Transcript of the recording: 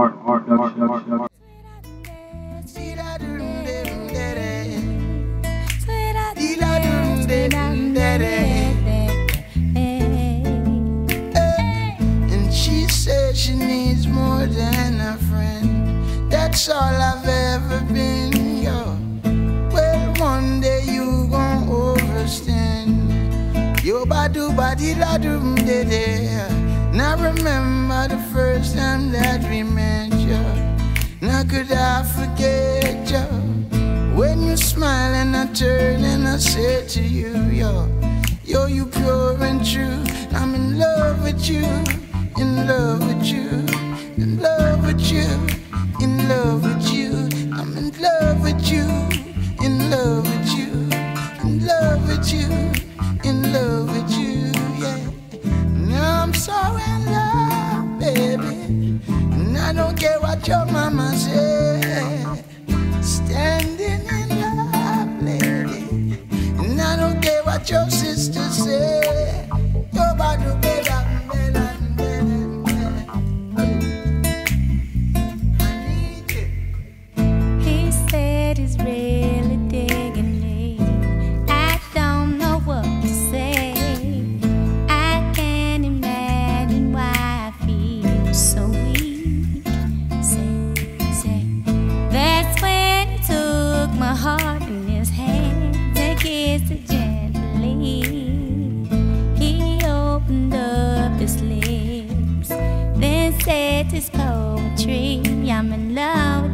And she said she needs more than a friend. That's all I've ever been, yo. Well, one day you gon' overstand. Yo, badu badi la doom de de. Now remember the first time that we met, yo. Now could I forget, yo? When you smile and I turn and I say to you, yo, yo, you pure and true. I'm in love with you, in love with you, in love with you, in love with you. I'm in love with you, in love with you, in love with you, in love with you, yeah. Now I'm so in love, baby, and I don't care what your mama say. Standing in love, lady, and I don't care what your sister say. Nobody better. He said he's really digging me. I don't know what to say. I can't imagine why I feel so weak. Say, that's when he took my heart in his hand to kiss it gently. He opened up his lips, then said his poetry. I'm in love with